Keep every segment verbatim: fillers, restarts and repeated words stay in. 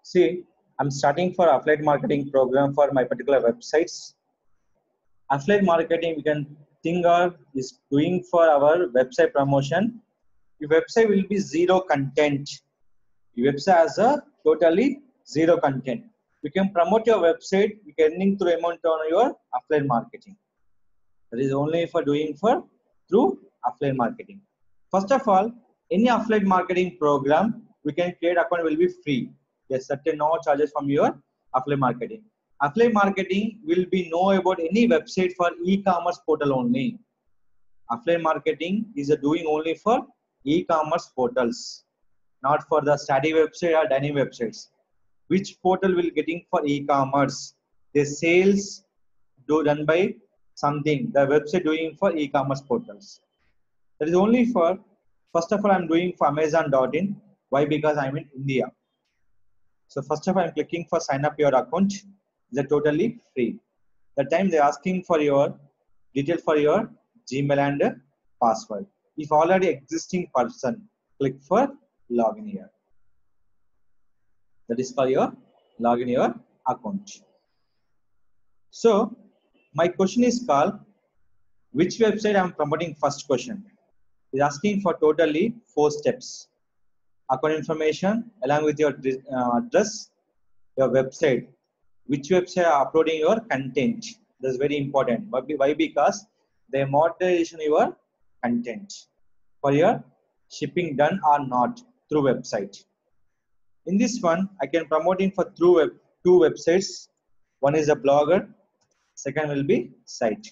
See, I'm starting for affiliate marketing program for my particular websites. Affiliate marketing we can think of is doing for our website promotion. Your website will be zero content. Your website has a totally zero content. You can promote your website, you can earning through amount on your affiliate marketing. That is only for doing for through affiliate marketing. First of all, any affiliate marketing program we can create account will be free. There's certain no charges from your affiliate marketing. Affiliate marketing will be know about any website for e-commerce portal only. Affiliate marketing is a doing only for e-commerce portals, not for the study website or dining websites. Which portal will getting for e-commerce? The sales do done by something. The website doing for e-commerce portals. That is only for, first of all, I'm doing for Amazon dot in. Why? Because I'm in India. So first of all, I'm clicking for sign up your account. They're totally free. The time they're asking for your detail for your Gmail and password. If already existing person, click for login here. That is for your login your account. So my question is called which website I'm promoting first question. Is asking for totally four steps. Account information along with your uh, address, your website, which website are uploading your content. That's very important. Why? Because they moderation your content for your shipping done or not through website. In this one, I can promoting for through web, two websites. One is a blogger, second will be site.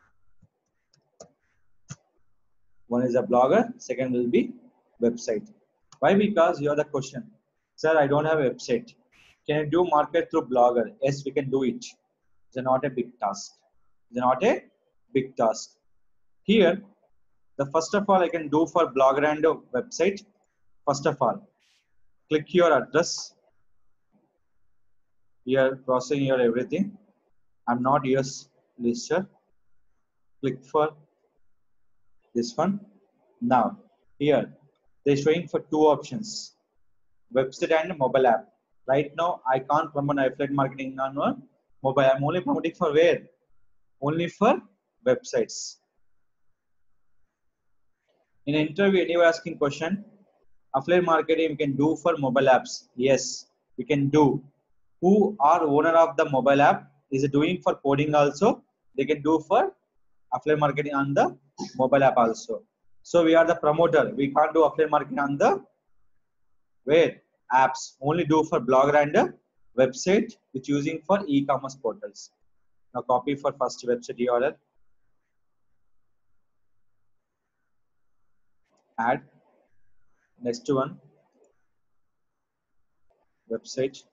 One is a blogger, second will be website. Why? Because you are the question. Sir, I don't have a website. Can you do market through blogger? Yes, we can do it. It's not a big task. It's not a big task. Here, the first of all I can do for blogger and website. First of all, click your address. Here, processing your everything. I'm not U S lister. Click for this one. Now, here, they're showing for two options. Website and mobile app. Right now, I can't promote affiliate marketing on mobile. I'm only promoting for where? Only for websites. In an interview, anyone asking question, affiliate marketing we can do for mobile apps. Yes, we can do. Who are owner of the mobile app is doing for coding also. They can do for affiliate marketing on the mobile app also. So we are the promoter. We can't do affiliate marketing on the where apps. Only do for blogger and website which using for e-commerce portals. Now copy for first website U R L. Add. Next one. Website.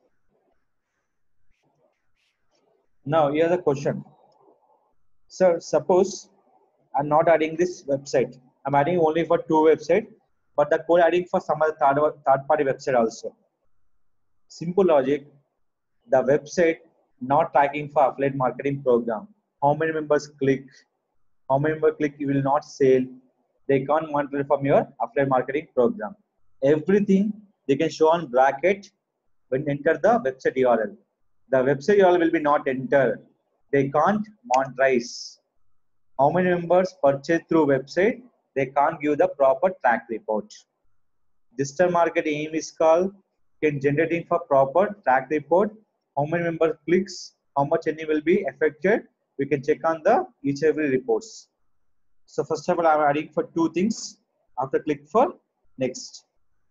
Now here's the question. Sir, suppose I'm not adding this website. I'm adding only for two websites, but the code adding for some other third, third party website also. Simple logic. The website not tracking for affiliate marketing program. How many members click? How many members click? You will not sell. They can't monitor from your affiliate marketing program. Everything they can show on bracket when enter the website U R L. The website U R L will be not entered. They can't monetize. How many members purchase through website? They can't give the proper track report. Digital marketing aim is called can generating for proper track report. How many members clicks? How much any will be affected? We can check on the each every reports. So first of all, I'm adding for two things. After click for next.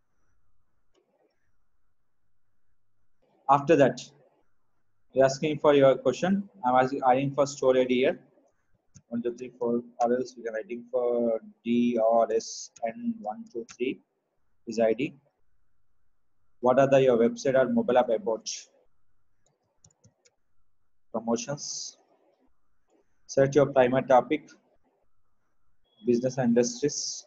After that, you're asking for your question. I'm asking adding for store I D here. One, two, three, four, or else we are writing for D or S and one, two, three is I D. What are the your website or mobile app about? Promotions. Search your primary topic, business and industries,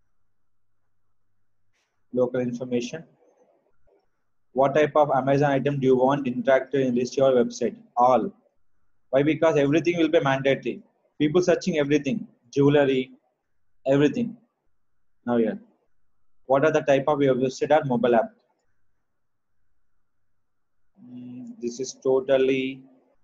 local information. What type of Amazon item do you want interactive in this your website? All. Why? Because everything will be mandatory. People searching everything, jewelry, everything. Now here, what are the type of your website or mobile app? This is totally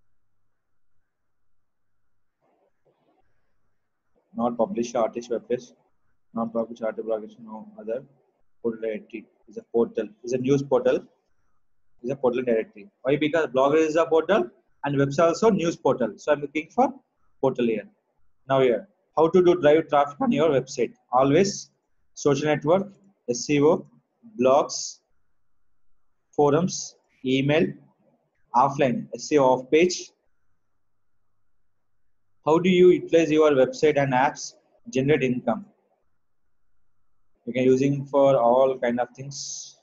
not published artist web page, not published article blockage, no other portal directory. Is a portal, is a news portal, is a portal directory. Why? Because blogger is a portal and website also news portal. So I'm looking for portal here. Now here, how to do drive traffic on your website? Always social network, S E O, blogs, forums, email, offline, S E O off page. How do you utilize your website and apps generate income? You can using for all kind of things.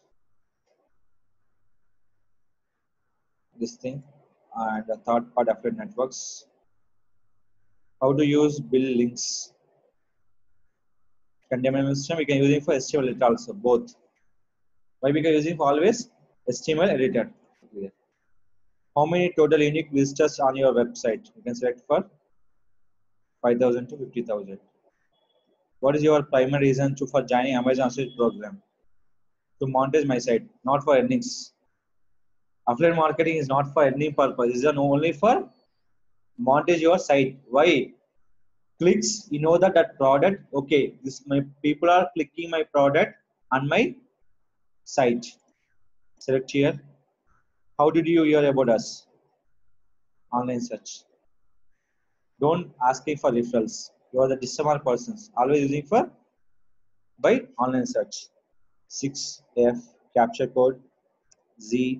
This thing and the third part affiliate networks. How to use build links. Container system we can use it for H T M L editor also both. Why? Because using for always H T M L editor. How many total unique visitors on your website? You can select for five thousand to fifty thousand. What is your primary reason to for joining Amazon Affiliate program? To monetize my site, not for earnings. Affiliate marketing is not for earning purpose. It is only for monetize your site. Why? Clicks, you know that that product. Okay, this my people are clicking my product on my site. Select here. How did you hear about us? Online search. Don't asking for referrals. You are the discover persons. Always using for by online search. six F capture code Z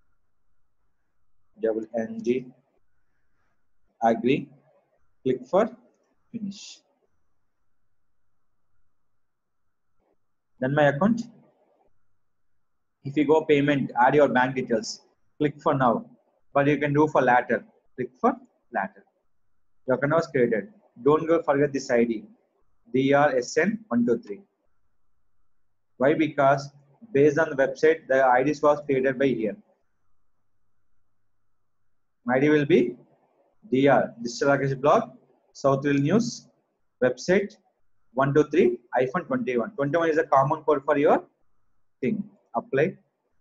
double N G agree. Click for finish. Then my account. If you go payment, add your bank details. Click for now. But you can do for later. Click for later. Your account was created. Don't go forget this I D. D R S N one two three. Why? Because based on the website, the I Ds was created by here. My I D will be D R Digital Rakesh blog, Southville News, website one two three twenty-one. twenty-one is a common code for your thing. Apply.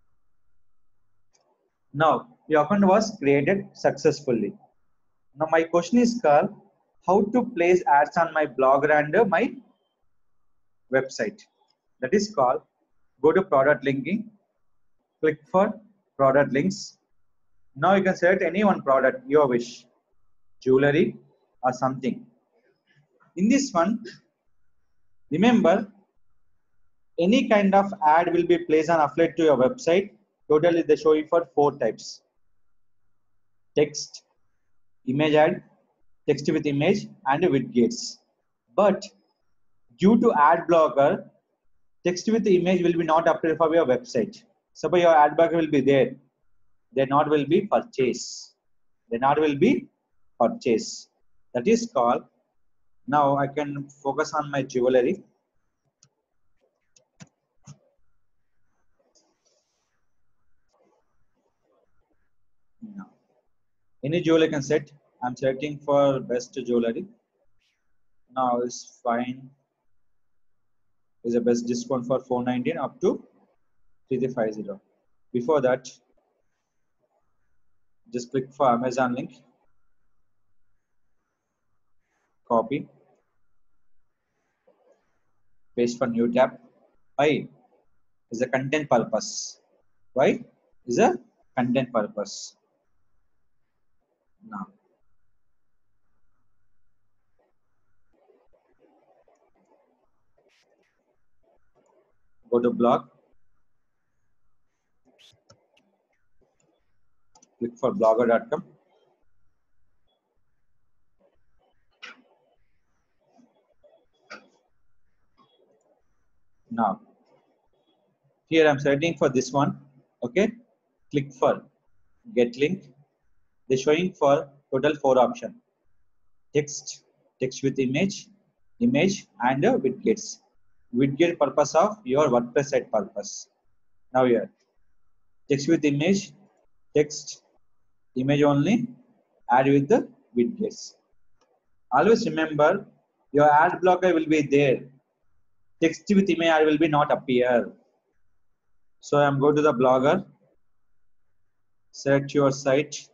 Now your account was created successfully. Now my question is called how to place ads on my blog and uh, my website. That is called go to product linking, click for product links. Now you can select any one product your wish, jewelry or something. In this one, remember any kind of ad will be placed on affiliate to your website. Totally they show you for four types: text, image ad, text with image, and widgets. But due to ad blocker, text with image will be not updated for your website. Suppose your ad blocker will be there, they not will be purchase. They not will be purchase. That is called. Now I can focus on my jewelry. Now, any jewelry can set. I'm selecting for best jewelry. Now is fine. Is the best discount for four nineteen up to three three five zero. Before that, just click for Amazon link. Copy. Paste for new tab. Why? Is a content purpose. Why? Is a content purpose. Now, go to blog. Click for blogger dot com. Now, here I'm searching for this one. Okay. Click for get link. They're showing for total four option: text, text with image, image, and uh, widgets. Widget purpose of your WordPress site purpose. Now here, text with image, text, image only, add with the widgets. Always remember your ad blocker will be there. Text with image ad will be not appear. So I'm going to the blogger. Select your site,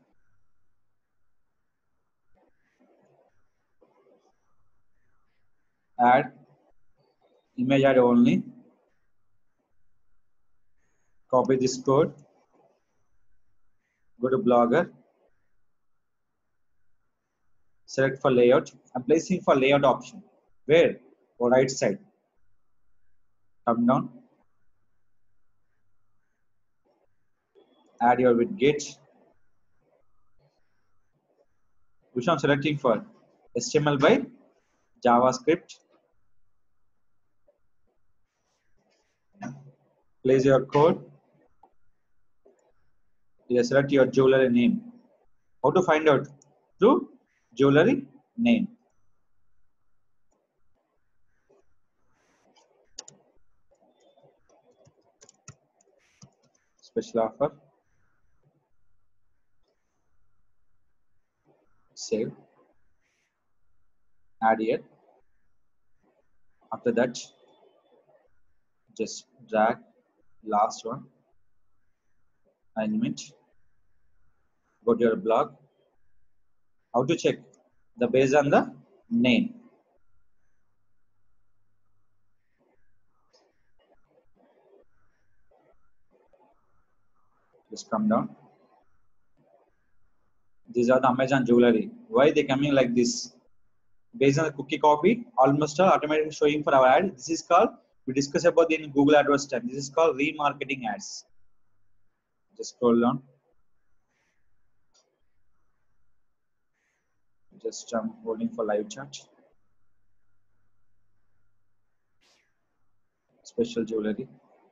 add image ad only, copy this code, go to Blogger, select for layout. I'm placing for layout option. Where? For right side. Come down, add your widget. Which I'm selecting for? H T M L by JavaScript. Place your code. You select your jewelry name. How to find out? Through jewelry name. Special offer. Save. Add here. After that, just drag last one. Alignment. Go to your blog. How to check? The based on the name. Just come down. These are the Amazon jewelry. Why they coming like this? Based on the cookie copy, almost all automatically showing for our ad. This is called, we discussed about in Google AdWords time. This is called remarketing ads. Just scroll down. Just um, holding for live chat. Special jewelry.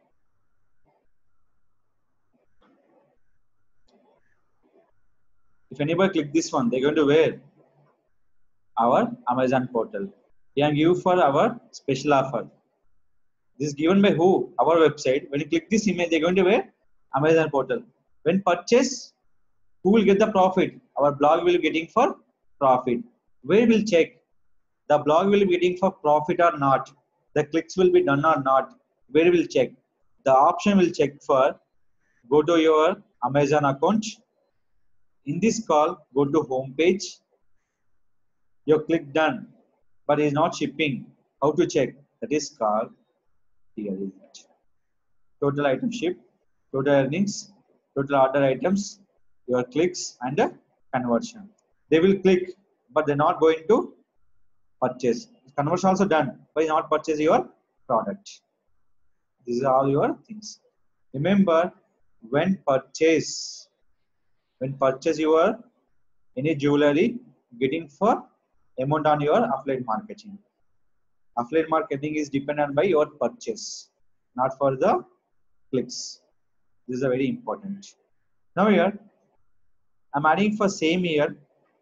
If anybody click this one, they're going to wear our Amazon portal. We are give for our special offer. This is given by who? Our website. When you click this image, they're going to wear Amazon portal. When purchase, who will get the profit? Our blog will be getting for profit. Where will check? The blog will be getting for profit or not. The clicks will be done or not. Where will check? The option will check for, go to your Amazon account. In this call, go to home page. You click done, but it's not shipping. How to check? That is called, here is it. Total item shipped, total earnings, total order items, your clicks and the conversion. They will click, but they're not going to purchase. Conversion also done, but not purchase your product. These are all your things. Remember, when purchase, when purchase your any jewelry, getting for amount on your affiliate marketing. Affiliate marketing is dependent by your purchase, not for the clicks. This is a very important. Now here, I'm adding for same year.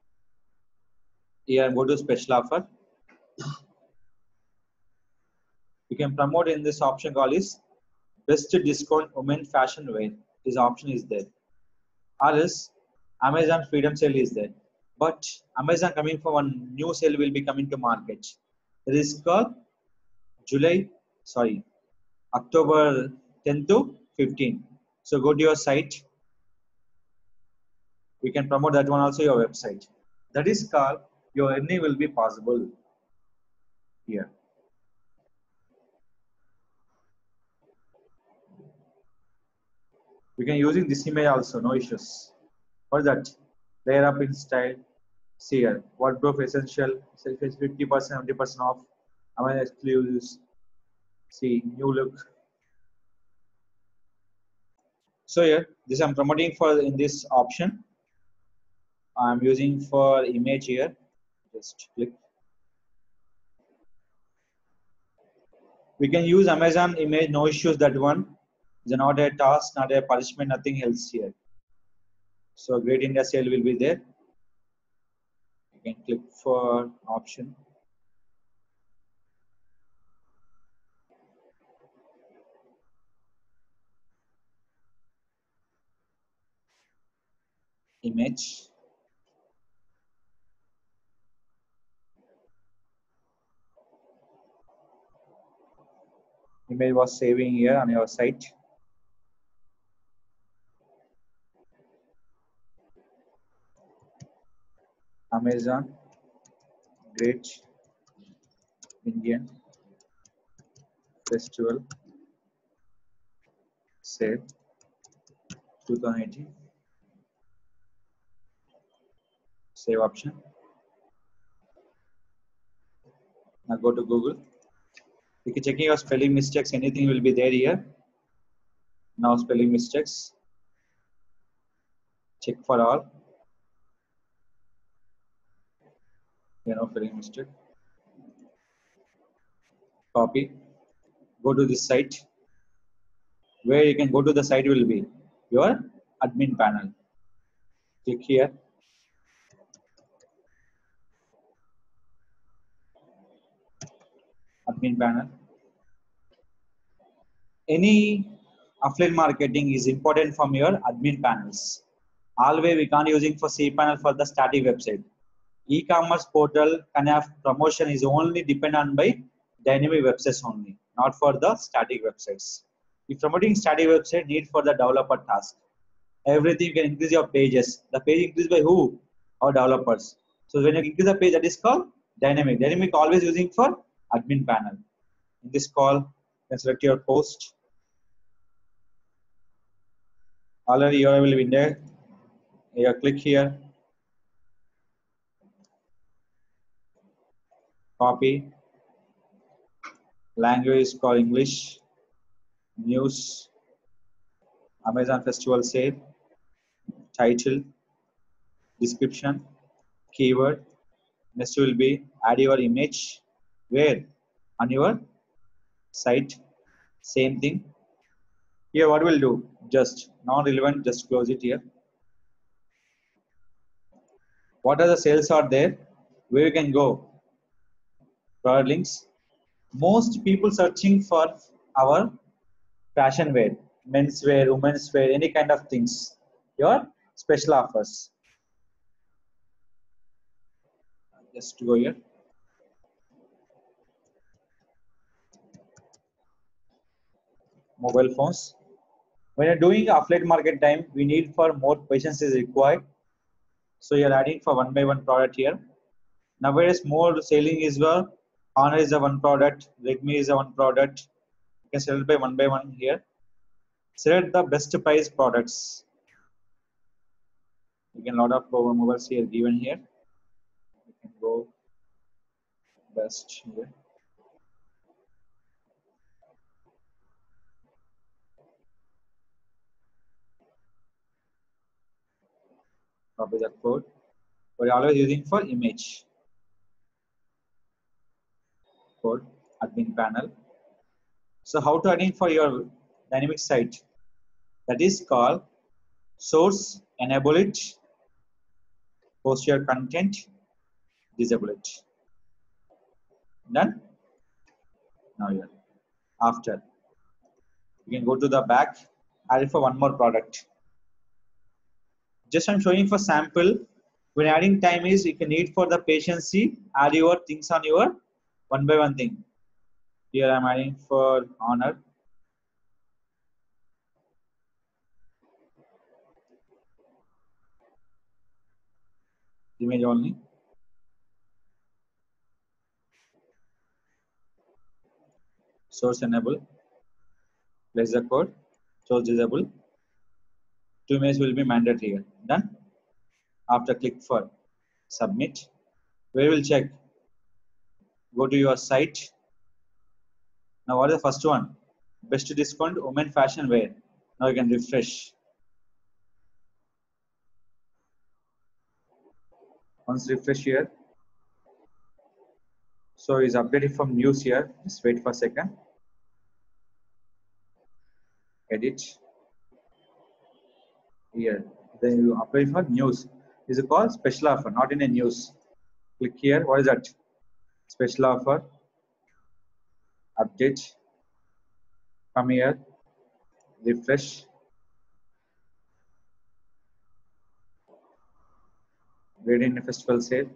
Here, go to special offer. You can promote in this option called is best discount women fashion wear. This option is there. Or else Amazon freedom sale is there. But Amazon coming for one new sale will be coming to market. It is called July, sorry, October tenth to fifteenth. So go to your site. We can promote that one also your website. That is called your earning will be possible here. We can using this image also, no issues. For that, layer up in style. See here, wardrobe essential, fifty percent, seventy percent off. Amazon exclusives. See, new look. So here, this I'm promoting for in this option. I'm using for image here. Just click. We can use Amazon image, no issues. That one is not a task, not a punishment, nothing else here. So Great India Sale will be there. You can click for option. Image. Image was saving here on your site. Amazon Great Indian Festival Sale twenty eighteen. Save option. Now go to Google. If you're checking your spelling mistakes, anything will be there here. Now spelling mistakes. Check for all. You know, spelling mistake. Copy. Go to this site. Where you can go to the site will be your admin panel. Click here. Admin panel. Any affiliate marketing is important from your admin panels. Always we can't using for cPanel for the static website. E-commerce portal can have promotion is only depend on by dynamic websites only, not for the static websites. If promoting static website need for the developer task. Everything can increase your pages. The page increased by who? Our developers. So when you increase the page, that is called dynamic. Dynamic always using for admin panel. In this call, you can select your post. Already U R L will be there. You click here. Copy. Language is called English. News. Amazon Festival Sale. Title. Description. Keyword. Next will be add your image. Where? On your site. Same thing. Here what we'll do? Just non-relevant, just close it here. What are the sales are there? Where you can go? Product links. Most people searching for our fashion wear, men's wear, women's wear, any kind of things. Your special offers. Just go here. Mobile phones. When you're doing affiliate market time, we need for more patience is required. So you're adding for one by one product here. Nowadays, more selling is well. Honor is a one product. Redmi is a one product. You can sell it by one by one here. Select the best price products. You can lot of power mobiles here given here. You can go best here. Copy the code. We're always using for image. Code admin panel. So how to add for your dynamic site? That is called source enable it. Post your content. Disable it. Done. Now here. After you can go to the back. Add it for one more product. Just I'm showing for sample. When adding time is you can need for the patience, add your things on your one by one thing. Here I'm adding for honor. Image only. Source enable. Place the code. Source disable. Two images will be mandatory here. Done. After click for submit. Where will check? Go to your site. Now what is the first one? Best discount women fashion wear. Now you can refresh. Once refresh here. So it's updated from news here. Just wait for a second. Edit. Here. Then you apply for news. This is called special offer, not in a news. Click here. What is that? Special offer. Update. Come here. Refresh. Read in a festival sale.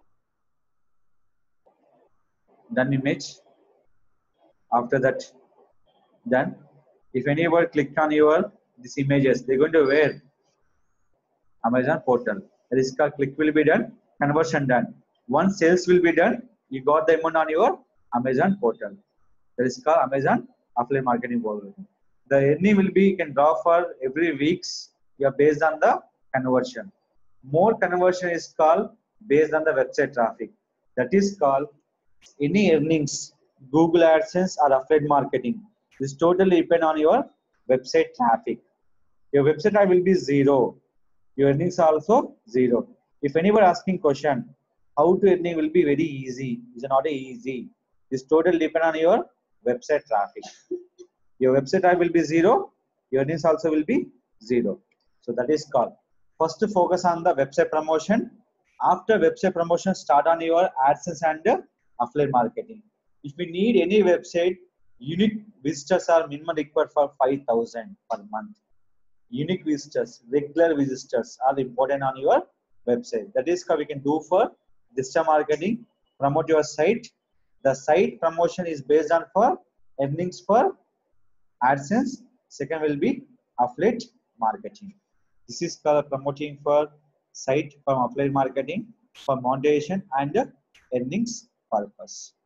Done image. After that, done. If anyone click on your these images, they're going to where? Amazon portal. That is called click will be done. conversion done. Once sales will be done, you got the amount on your Amazon portal. That is called Amazon affiliate marketing program. The earning will be, you can draw for every weeks. You are based on the conversion. More conversion is called based on the website traffic. That is called any earnings, Google AdSense or affiliate marketing. This totally depend on your website traffic. Your website traffic will be zero. Your earnings are also zero. If anyone asking question, how to earning will be very easy. It's not easy. This totally depend on your website traffic. Your website traffic will be zero. Your earnings also will be zero. So that is called. First to focus on the website promotion. After website promotion, start on your AdSense and affiliate marketing. If we need any website, unique visitors are minimum required for five thousand per month. Unique visitors, regular visitors are important on your website. That is how we can do for digital marketing. Promote your site. The site promotion is based on for earnings for AdSense. Second will be affiliate marketing. This is called promoting for site from affiliate marketing for monetization and earnings purpose.